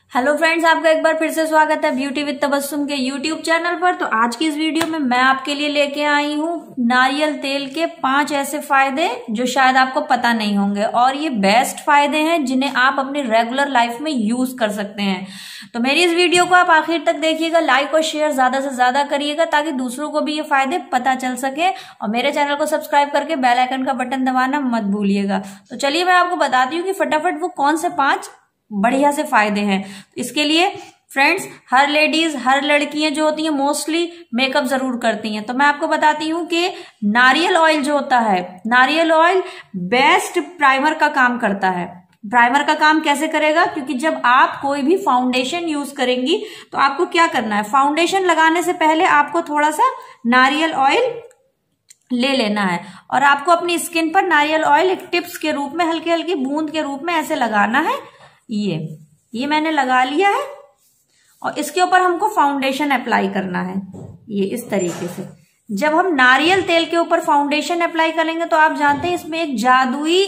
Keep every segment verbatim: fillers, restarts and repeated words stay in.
Hello friends, आपका एक बार फिर से स्वागत है ब्यूटी विद तबस्सुम के यूट्यूब चैनल पर। तो आज की इस वीडियो में मैं आपके लिए लेके आई हूँ नारियल तेल के पांच ऐसे फायदे जो शायद आपको पता नहीं होंगे, और ये बेस्ट फायदे हैं जिन्हें आप अपनी रेगुलर लाइफ में यूज कर सकते हैं। तो मेरी इस वीडियो को आप आखिर तक देखिएगा, लाइक और शेयर ज्यादा से ज्यादा करिएगा ताकि दूसरों को भी ये फायदे पता चल सके, और मेरे चैनल को सब्सक्राइब करके बेल आइकन का बटन दबाना मत भूलिएगा। तो चलिए मैं आपको बताती हूँ कि फटाफट वो कौन से पांच बढ़िया से फायदे हैं। तो इसके लिए फ्रेंड्स, हर लेडीज हर लड़कियां जो होती हैं मोस्टली मेकअप जरूर करती हैं। तो मैं आपको बताती हूँ कि नारियल ऑयल जो होता है, नारियल ऑयल बेस्ट प्राइमर का काम करता है। प्राइमर का काम कैसे करेगा? क्योंकि जब आप कोई भी फाउंडेशन यूज करेंगी तो आपको क्या करना है, फाउंडेशन लगाने से पहले आपको थोड़ा सा नारियल ऑयल ले लेना है, और आपको अपनी स्किन पर नारियल ऑयल एक टिप्स के रूप में हल्की हल्की बूंद के रूप में ऐसे लगाना है। ये ये मैंने लगा लिया है, और इसके ऊपर हमको फाउंडेशन अप्लाई करना है। ये इस तरीके से जब हम नारियल तेल के ऊपर फाउंडेशन अप्लाई करेंगे तो आप जानते हैं इसमें एक जादुई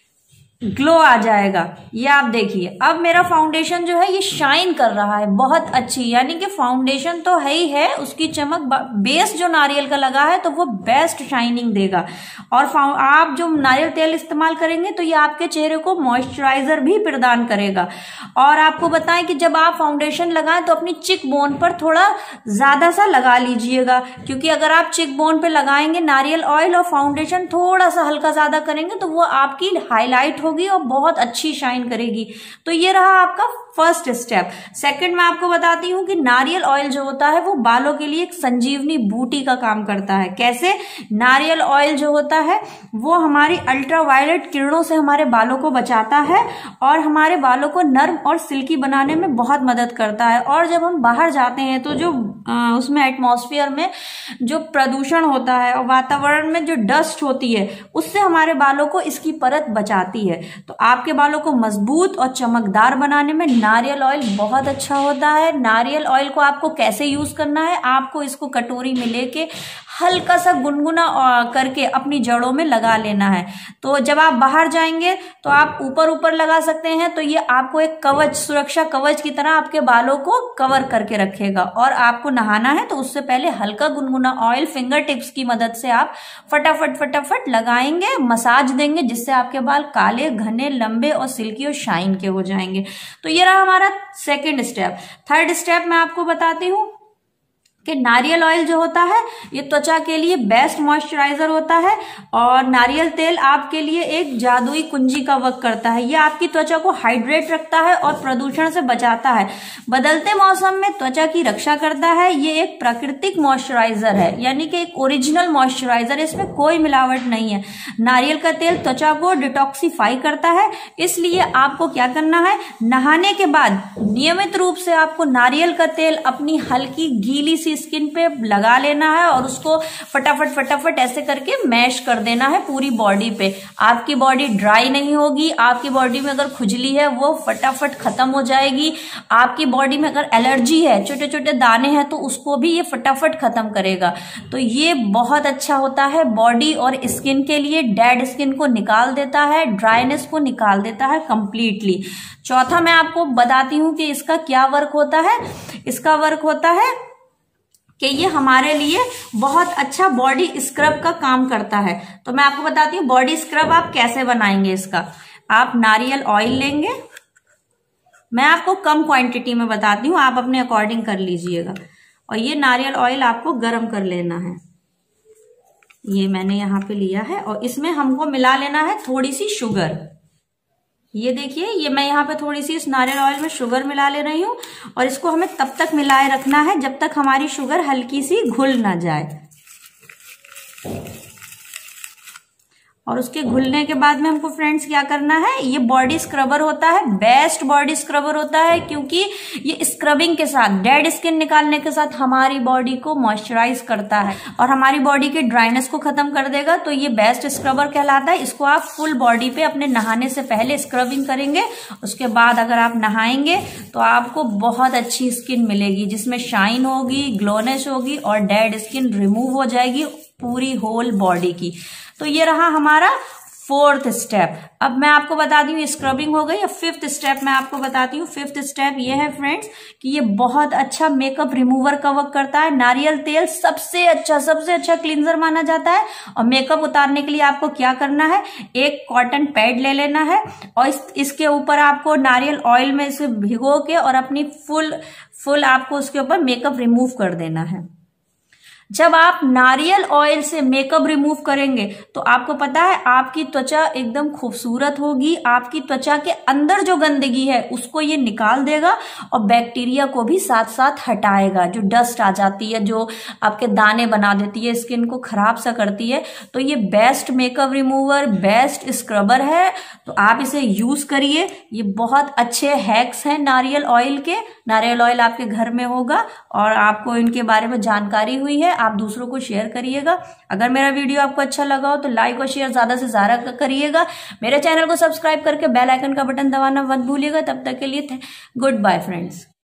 ग्लो आ जाएगा। ये आप देखिए, अब मेरा फाउंडेशन जो है ये शाइन कर रहा है बहुत अच्छी, यानी कि फाउंडेशन तो है ही है, उसकी चमक बेस जो नारियल का लगा है तो वो बेस्ट शाइनिंग देगा। और आप जो नारियल तेल इस्तेमाल करेंगे तो ये आपके चेहरे को मॉइस्चराइजर भी प्रदान करेगा। और आपको बताएं कि जब आप फाउंडेशन लगाएं तो अपनी चिक बोन पर थोड़ा ज्यादा सा लगा लीजिएगा, क्योंकि अगर आप चिक बोन पे लगाएंगे नारियल ऑयल और फाउंडेशन थोड़ा सा हल्का ज्यादा करेंगे तो वो आपकी हाईलाइट होगी और बहुत अच्छी शाइन करेगी। तो ये रहा आपका फर्स्ट स्टेप। सेकंड मैं आपको बताती हूँ कि नारियल ऑयल जो होता है वो बालों के लिए एक संजीवनी बूटी का काम करता है। कैसे? नारियल ऑयल जो होता है वो हमारी अल्ट्रावायलेट किरणों से हमारे बालों को बचाता है और हमारे बालों को नर्म और सिल्की बनाने में बहुत मदद करता है। और जब हम बाहर जाते हैं तो जो आ, उसमें एटमॉस्फेयर में जो प्रदूषण होता है और वातावरण में जो डस्ट होती है उससे हमारे बालों को इसकी परत बचाती है। तो आपके बालों को मजबूत और चमकदार बनाने में नारियल ऑयल बहुत अच्छा होता है। नारियल ऑयल को आपको कैसे यूज करना है, आपको इसको कटोरी में लेके हल्का सा गुनगुना करके अपनी जड़ों में लगा लेना है। तो जब आप बाहर जाएंगे तो आप ऊपर ऊपर लगा सकते हैं, तो ये आपको एक कवच, सुरक्षा कवच की तरह आपके बालों को कवर करके रखेगा। और आपको नहाना है तो उससे पहले हल्का गुनगुना ऑयल फिंगर टिप्स की मदद से आप फटाफट फटाफट लगाएंगे, मसाज देंगे, जिससे आपके बाल काले, घने, लंबे और सिल्की और शाइन के हो जाएंगे। तो ये रहा हमारा सेकेंड स्टेप। थर्ड स्टेप मैं आपको बताती हूँ कि नारियल ऑयल जो होता है ये त्वचा के लिए बेस्ट मॉइस्चराइजर होता है, और नारियल तेल आपके लिए एक जादुई कुंजी का वर्क करता है। ये आपकी त्वचा को हाइड्रेट रखता है और प्रदूषण से बचाता है। बदलते मौसम में त्वचा की रक्षा करता है। ये एक प्राकृतिक मॉइस्चराइजर है, यानी कि एक ओरिजिनल मॉइस्चराइजर, इसमें कोई मिलावट नहीं है। नारियल का तेल त्वचा को डिटॉक्सिफाई करता है, इसलिए आपको क्या करना है, नहाने के बाद नियमित रूप से आपको नारियल का तेल अपनी हल्की गीली सी स्किन पे लगा लेना है और उसको फटाफट फटाफट ऐसे करके मैश कर देना है पूरी बॉडी पे। आपकी बॉडी ड्राई नहीं होगी, आपकी बॉडी में अगर खुजली है वो फटाफट खत्म हो जाएगी, आपकी बॉडी में अगर एलर्जी है, छोटे छोटे दाने हैं, तो उसको भी ये फटाफट खत्म करेगा। तो ये बहुत अच्छा होता है बॉडी और स्किन के लिए। डेड स्किन को निकाल देता है, ड्राइनेस को निकाल देता है कंप्लीटली। चौथा मैं आपको बताती हूँ कि इसका क्या वर्क होता है। इसका वर्क होता है कि ये हमारे लिए बहुत अच्छा बॉडी स्क्रब का काम करता है। तो मैं आपको बताती हूँ बॉडी स्क्रब आप कैसे बनाएंगे। इसका आप नारियल ऑयल लेंगे, मैं आपको कम क्वांटिटी में बताती हूँ, आप अपने अकॉर्डिंग कर लीजिएगा। और ये नारियल ऑयल आपको गर्म कर लेना है। ये मैंने यहाँ पे लिया है, और इसमें हमको मिला लेना है थोड़ी सी शुगर। ये देखिए, ये मैं यहाँ पे थोड़ी सी इस नारियल ऑयल में शुगर मिला ले रही हूँ, और इसको हमें तब तक मिलाए रखना है जब तक हमारी शुगर हल्की सी घुल ना जाए। और उसके घुलने के बाद में हमको फ्रेंड्स क्या करना है, ये बॉडी स्क्रबर होता है, बेस्ट बॉडी स्क्रबर होता है, क्योंकि ये स्क्रबिंग के साथ, डेड स्किन निकालने के साथ हमारी बॉडी को मॉइस्चराइज करता है और हमारी बॉडी के ड्राइनेस को खत्म कर देगा। तो ये बेस्ट स्क्रबर कहलाता है। इसको आप फुल बॉडी पे अपने नहाने से पहले स्क्रबिंग करेंगे, उसके बाद अगर आप नहाएंगे तो आपको बहुत अच्छी स्किन मिलेगी, जिसमें शाइन होगी, ग्लोनेस होगी और डेड स्किन रिमूव हो जाएगी पूरी होल बॉडी की। तो ये रहा हमारा फोर्थ स्टेप, अब मैं आपको बताती हूँ स्क्रबिंग हो गई। अब फिफ्थ स्टेप मैं आपको बताती हूँ। फिफ्थ स्टेप ये है फ्रेंड्स कि ये बहुत अच्छा मेकअप रिमूवर कवर करता है। नारियल तेल सबसे अच्छा सबसे अच्छा क्लींजर माना जाता है। और मेकअप उतारने के लिए आपको क्या करना है, एक कॉटन पैड ले लेना है और इस, इसके ऊपर आपको नारियल ऑयल में इसे भिगो के और अपनी फुल फुल आपको उसके ऊपर मेकअप रिमूव कर देना है। जब आप नारियल ऑयल से मेकअप रिमूव करेंगे तो आपको पता है आपकी त्वचा एकदम खूबसूरत होगी। आपकी त्वचा के अंदर जो गंदगी है उसको ये निकाल देगा और बैक्टीरिया को भी साथ साथ हटाएगा। जो डस्ट आ जाती है, जो आपके दाने बना देती है, स्किन को खराब सा करती है, तो ये best makeup remover, best scrubber है। तो आप इसे यूज करिए। ये बहुत अच्छे हैक्स हैं नारियल ऑयल के। नारियल ऑयल आपके घर में होगा और आपको इनके बारे में जानकारी हुई है, आप दूसरों को शेयर करिएगा। अगर मेरा वीडियो आपको अच्छा लगा हो तो लाइक और शेयर ज्यादा से ज्यादा करिएगा। मेरे चैनल को सब्सक्राइब करके बेल आइकन का बटन दबाना मत भूलिएगा। तब तक के लिए गुड बाय फ्रेंड्स।